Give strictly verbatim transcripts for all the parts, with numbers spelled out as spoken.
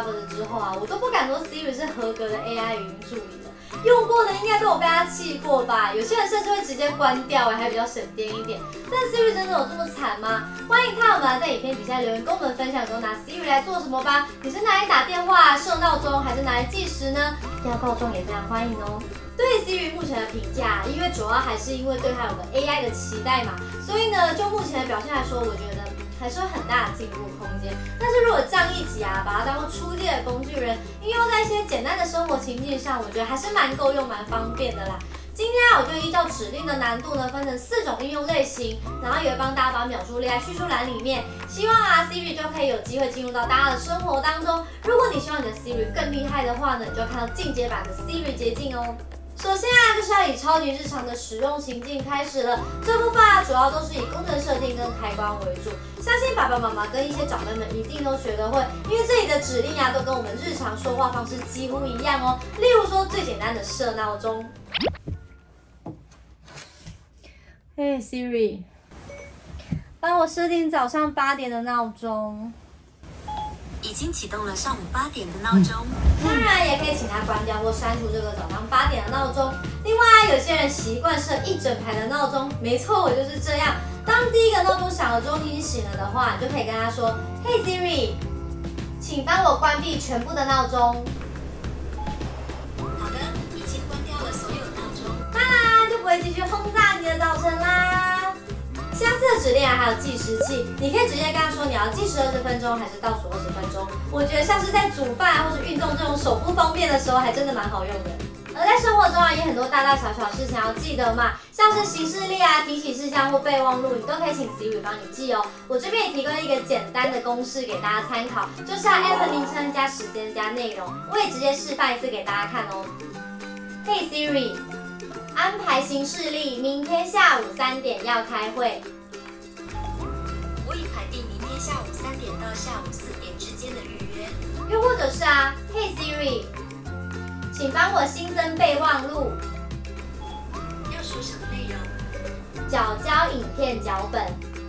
Harvard 之后啊，我都不敢说 Siri 是合格的 A I 语音助理了。用过的应该都有被它气过吧？有些人甚至会直接关掉，哎，还比较省电一点。但 Siri 真的有这么惨吗？欢迎看我们在影片底下留言，跟我们分享都拿 Siri 来做什么吧？你是拿来打电话、设闹钟，还是拿来计时呢？要告状也非常欢迎哦。对 Siri 目前的评价，因为主要还是因为对它有个 A I 的期待嘛，所以呢，就目前的表现来说，我觉得还是有很大的进步空间。但是如果降一级啊，把它当做初阶的工具人，应用在一些简单的生活情境上，我觉得还是蛮够用、蛮方便的啦。今天啊，我就依照指令的难度呢，分成四种应用类型，然后也会帮大家把描述列在叙述栏里面。希望啊 ，Siri 就可以有机会进入到大家的生活当中。如果你希望你的 Siri 更厉害的话呢，你就看到进阶版的 Siri 捷径哦。首先啊，就是要以超级日常的使用情境开始了。这部分啊，主要都是以功能设定跟开关为主。相信爸爸妈妈跟一些长辈们一定都学得会，因为这里的指令啊，都跟我们日常说话方式几乎一样哦。例如说最简单的设闹钟。嘿 Siri， 帮我设定早上八点的闹钟。 已经启动了上午八点的闹钟。 当然也可以请他关掉或删除这个早上八点的闹钟。另外，有些人习惯设一整排的闹钟，没错，我就是这样。当第一个闹钟响了之后，你醒了的话，你就可以跟他说：“嘿 Siri， 请帮我关闭全部的闹钟。” 好的，已经关掉了所有闹钟。 当然就不会继续轰炸你的早晨啦。相似的指令啊，还有计时器，你可以直接跟他说你要计时二十分钟，还是倒数二十分钟。我觉得像是在煮饭啊，或是运动这种手不方便的时候，还真的蛮好用的。而在生活中啊，也很多大大小小事情要记得嘛，像是行事历啊、提醒事项或备忘录，你都可以请 Siri 帮你记哦。我这边也提供一个简单的公式给大家参考，就是啊 App 名称加时间加内容。我也直接示范一次给大家看哦。嘿 Siri， 安排行事历，明天下午三点要开会。 我已排定明天下午三点到下午四点之间的预约。 又或者是啊，嘿 Siri， 请帮我新增备忘录。 要说什么内容？ 缴交影片脚本。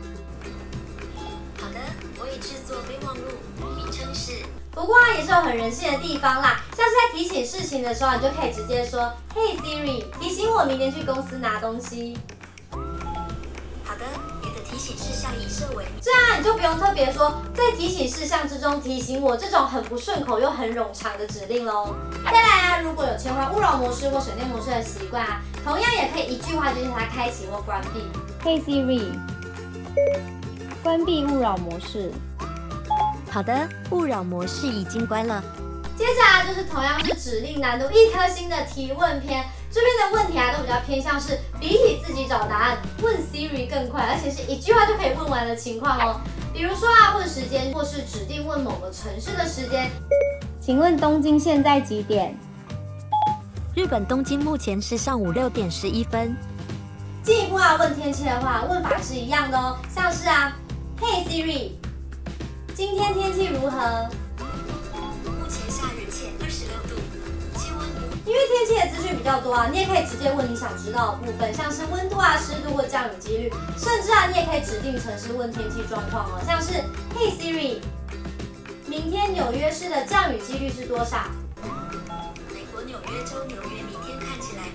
好的，我已制作备忘录，名称是。 不过啊，也是有很人性的地方啦，像是在提醒事情的时候，你就可以直接说，嘿 Siri， 提醒我明天去公司拿东西。 好的，你的提醒事项已设为。 这样你就不用特别说，在提醒事项之中提醒我这种很不顺口又很冗长的指令喽。再来啊，如果有切换勿扰模式或省电模式的习惯啊，同样也可以一句话就叫它开启或关闭。 嘿 Siri， 关闭勿扰模式。 好的，勿扰模式已经关了。 接着啊，就是同样是指令难度一颗星的提问篇。这边的问题啊，都比较偏向是比起自己找答案，问 Siri 更快，而且是一句话就可以问完的情况哦。比如说啊，问时间，或是指定问某个城市的时间。 请问东京现在几点？ 日本东京目前是上午六点十一分。 进一步啊，问天气的话，问法是一样的哦，像是啊，嘿 Siri， 今天天气如何？ 目前下雨且二十六度，气温。 因为天气的资讯比较多啊，你也可以直接问你想知道的部分，像是温度啊、湿度或降雨几率，甚至啊，你也可以指定城市问天气状况哦，像是嘿 Siri， 明天纽约市的降雨几率是多少？ 美国纽约州纽约明天看起来。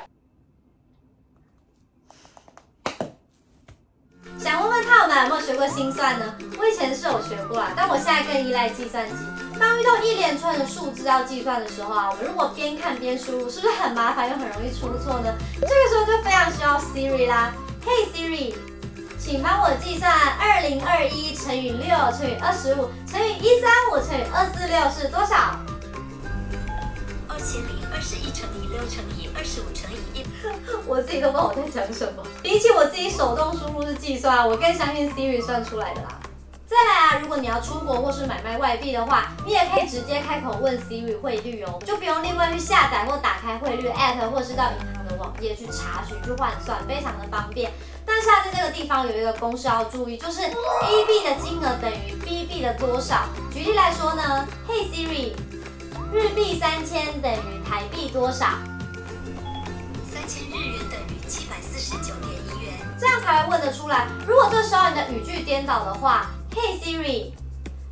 想问问看我们有没有学过心算呢？我以前是有学过啦，但我现在更依赖计算机。当遇到一连串的数字要计算的时候啊，我们如果边看边输入，是不是很麻烦又很容易出错呢？这个时候就非常需要 Siri 啦。嘿 Siri， 请帮我计算二零二一乘以六乘以二十五乘以一三五乘以二四六是多少？ 二千零二十一乘以六乘以二十五乘以一。 我自己都不知道我在讲什么。比起我自己手动输入是计算，我更相信 Siri 算出来的啦。再来啊，如果你要出国或是买卖外币的话，你也可以直接开口问 Siri 汇率哦，就不用另外去下载或打开汇率 App， 或是到银行的网页去查询去换算，非常的方便。但是啊，在这个地方有一个公式要注意，就是 A 币的金额等于 B 币的多少。举例来说呢，嘿 Siri， 日币三千等于台币多少？ 三千日元等于七百四十九点一元。 这样才会问得出来。如果这时候你的语句颠倒的话，嘿 Siri，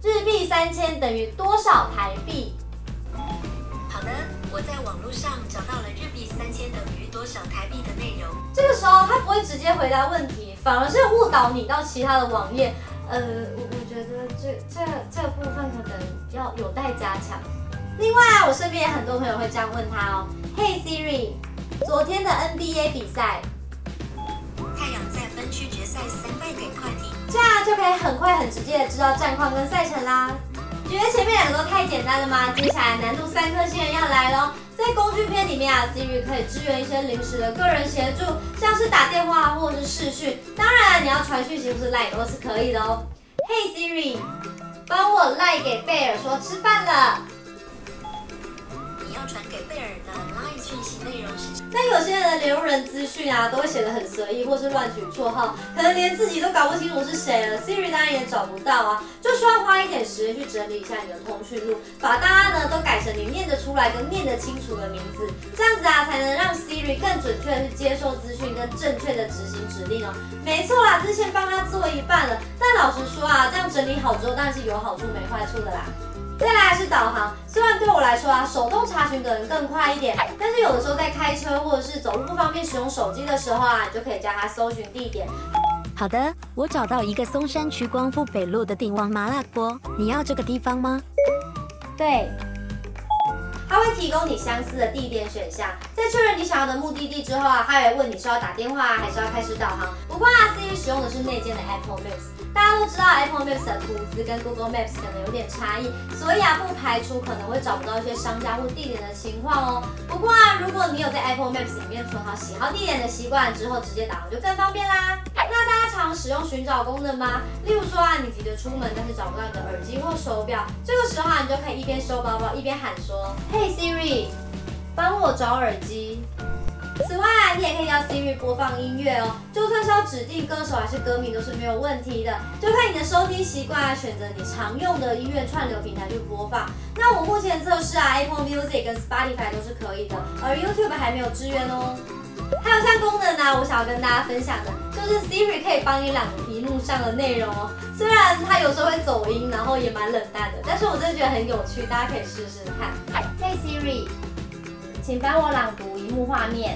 日币三千等于多少台币？ 好的，我在网络上找到了日币三千等于多少台币的内容。 这个时候他不会直接回答问题，反而是误导你到其他的网页。呃，我我觉得这这这个部分可能要有待加强。另外啊，我身边也很多朋友会这样问他哦。Hey Siri， 昨天的 N B A 比赛， 太阳在分区决赛三败给快艇， 这样就可以很快很直接的知道战况跟赛程啦。觉得前面两个都太简单了吗？接下来难度三颗星人要来咯。在工具篇里面啊 ，Siri 可以支援一些临时的个人协助，像是打电话或者是视讯。当然，你要传讯息或是赖都是可以的哦。Hey Siri， 帮我赖给贝尔说吃饭了。 你要传给贝尔的 LINE 讯息内容是？ 但有些人的联络人资讯啊，都会写得很随意，或是乱取绰号，可能连自己都搞不清楚是谁了 ，Siri 当然也找不到啊，就需要花一点时间去整理一下你的通讯录，把大家呢都改成你念得出来跟念得清楚的名字，这样子啊才能让 Siri 更准确的去接受资讯跟正确的执行指令哦。没错啦，之前帮他做一半了，但老实说啊，这样整理好之后当然是有好处没坏处的啦。再来是导航，虽然对我来说啊，手动查询可能更快一点，但是有的时候在开车或者是走路不方便使用手机的时候啊，你就可以叫它搜寻地点。 好的，我找到一个松山区光复北路的鼎王麻辣锅，你要这个地方吗？ 对。 它会提供你相似的地点选项，在确认你想要的目的地之后啊，它也会问你是要打电话还是要开始导航。不过啊 ，Siri 使用的是内建的 Apple Maps， 大家都知道 Apple Maps 的图资跟 Google Maps 可能有点差异，所以啊，不排除可能会找不到一些商家或地点的情况哦。不过啊，如果你有在 Apple Maps 里面存好喜好地点的习惯之后，直接导航就更方便啦。那大家常使用寻找功能吗？例如说啊，你急着出门，但是找不到你的耳机或手表，这个时候啊，你就可以一边收包包一边喊说 ：“Hey Siri， 帮我找耳机。”此外啊，你也可以要 Siri 播放音乐哦，就算是要指定歌手还是歌名都是没有问题的，就看你的收听习惯啊，选择你常用的音乐串流平台去播放。那我目前测试啊 ，Apple Music 跟 Spotify 都是可以的，而 YouTube 还没有支援哦。还有项功能呢、啊，我想要跟大家分享的，就是 Siri 可以帮你朗读屏幕上的内容哦。虽然它有时候会走音，然后也蛮冷淡的，但是我真的觉得很有趣，大家可以试试看。Hey Siri， 请帮我朗读荧幕画面。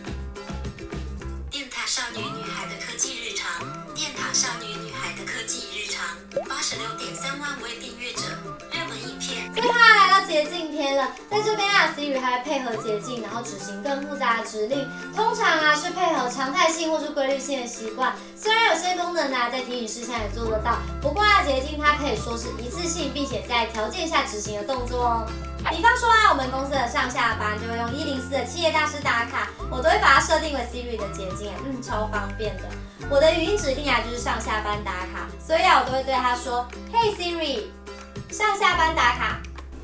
电塔少女女孩的科技日常，电塔少女女孩的科技日常，八十六点三万位订阅者，热门影片。 最后来到捷径篇了，在这边啊 ，Siri 还会配合捷径，然后执行更复杂的指令。通常啊是配合常态性或是规律性的习惯。虽然有些功能呢、啊、在提醒事项也做得到，不过啊捷径它可以说是一次性，并且在条件下执行的动作哦。比方说啊，我们公司的上下班就会用一零四的企业大师打卡，我都会把它设定为 Siri 的捷径，嗯，超方便的。我的语音指令啊就是上下班打卡，所以啊我都会对它说 ，Hey Siri， 上下班打卡。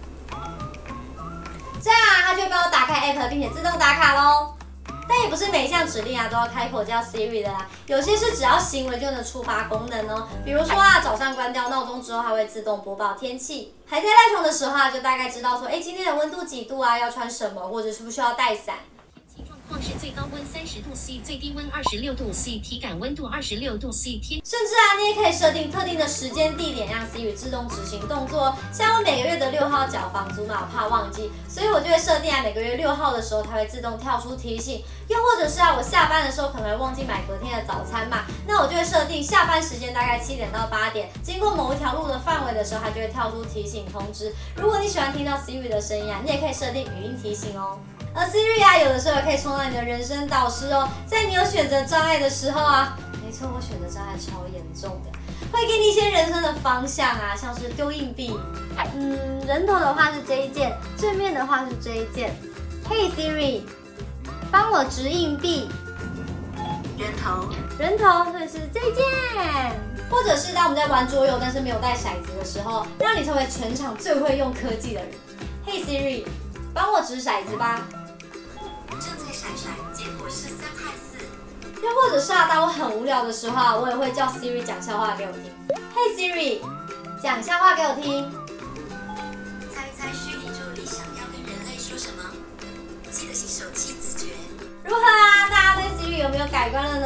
这样啊，它就会帮我打开 App， 并且自动打卡咯。但也不是每一项指令啊都要开口叫 Siri 的啦，有些是只要行为就能触发功能哦。比如说啊，早上关掉闹钟之后，它会自动播报天气；还在赖床的时候啊，就大概知道说，哎，今天的温度几度啊，要穿什么，或者需不需要带伞。 状况是最高温三十度 C， 最低温二十六度 C， 体感温度二十六度 C。天， 甚至啊，你也可以设定特定的时间地点，让 Siri 自动执行动作。像我每个月的六号缴房租嘛，我怕忘记，所以我就会设定啊，每个月六号的时候，它会自动跳出提醒。又或者是啊，我下班的时候可能会忘记买隔天的早餐嘛，那我就会设定下班时间大概七点到八点，经过某一条路的范围的时候，它就会跳出提醒通知。如果你喜欢听到 Siri 的声音啊，你也可以设定语音提醒哦。而 Siri 啊，有的时候也可以充当你的人生导师哦。在你有选择障碍的时候啊，没错，我选择障碍超严重的，会给你一些人生的方向啊，像是丢硬币，嗯，人头的话是这一件，正面的话是这一件。Hey Siri， 帮我掷硬币。 人头， 人头会是这一件。或者是当我们在玩桌游，但是没有带骰子的时候，让你成为全场最会用科技的人。Hey Siri， 帮我掷骰子吧。 正在闪闪，结果是三害四。 又或者是啊，当我很无聊的时候啊，我也会叫 Siri 讲笑话给我听。Hey Siri， 讲笑话给我听。 猜猜虚拟助理想要跟人类说什么？记得洗手器自觉。 如何啊？大家对 Siri 有没有改观了呢？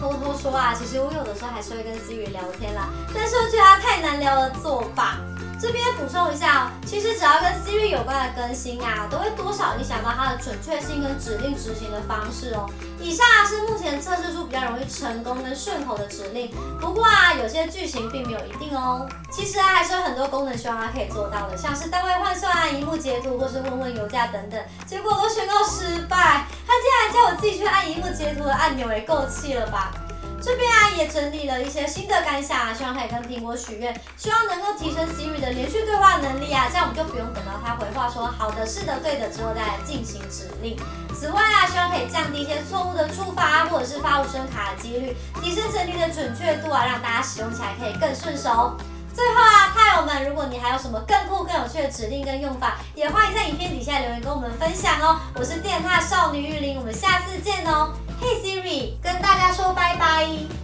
偷偷说啊，其实我有的时候还是会跟 Siri 聊天啦，但是我觉得它太难聊了作罢。这边补充一下哦，其实只要跟 Siri 有关的更新啊，都会多少影响到它的准确性跟指令执行的方式哦。以上啊是目前测试出比较容易成功跟顺口的指令，不过啊有些剧情并没有一定哦。其实啊还是有很多功能希望它可以做到的，像是单位换算、萤幕截图或是问问油价等等，结果都宣告失败。它竟然叫我自己去按萤幕截图的按钮，也够气了吧！这边啊也整理了一些新的感想啊，希望可以跟苹果许愿，希望能够提升 Siri 的连续对话能力啊，这样我们就不用等到它回话说好的、是的、对的之后再来进行指令。此外啊，希望可以降低一些错误的触发或者是发无声卡的几率，提升整体的准确度啊，让大家使用起来可以更顺手。最后啊，派友们，如果你还有什么更酷、更有趣的指令跟用法，也欢迎在影片底下留言跟我们分享哦。我是电踏少女玉玲，我们下次见哦。Hey Siri，跟大家说拜拜。